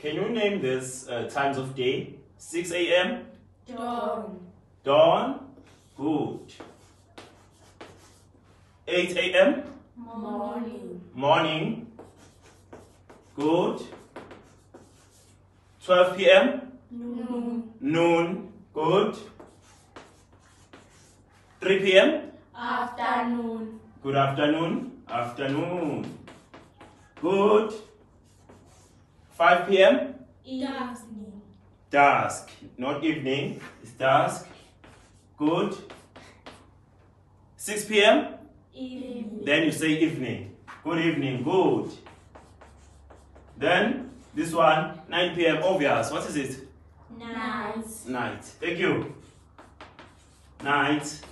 Can you name this times of day? 6 a.m. Dawn. Dawn. Good. 8 a.m. Morning. Morning. Good. 12 p.m. Noon. Noon. Good. 3 p.m. Afternoon. Good afternoon. Afternoon. Good. 5 p.m. Evening. Dusk. Not evening. It's dusk. Good. 6 p.m. Evening. Then you say evening. Good evening. Good. Then this one, 9 p.m. Obvious. What is it? Night. Night. Thank you. Night.